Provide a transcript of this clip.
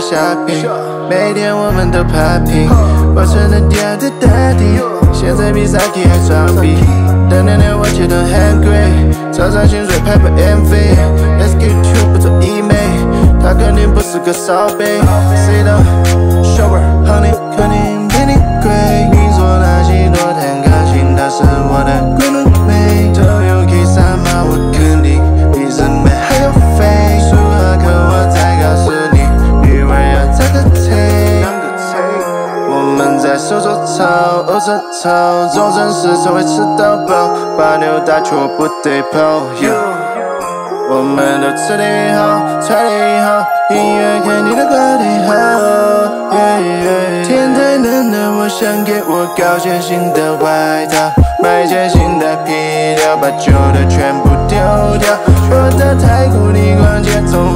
虾饼，每天我们都 popping， 我成了屌的大帝，现在比赛季还装逼，但那年我觉得很贵，早上薪水拍部 MV，SQ2 不做医美，他肯定不是个少杯 ，C 的 shower honey 肯定比你贵，你说那些多很开心，她是我的闺女妹，都有 K 三嘛，我肯定比人们还要肥，数学课我再告诉你，语文要加个 T， 我们在手手操，欧城操，中正市才会吃到饱，把牛打球不对跑。我们都吃得好，穿得好，音乐肯定都过得好。天太冷了，我想给我搞件新的外套，买件新的皮条，把旧的全部丢掉。我到太古里逛街，从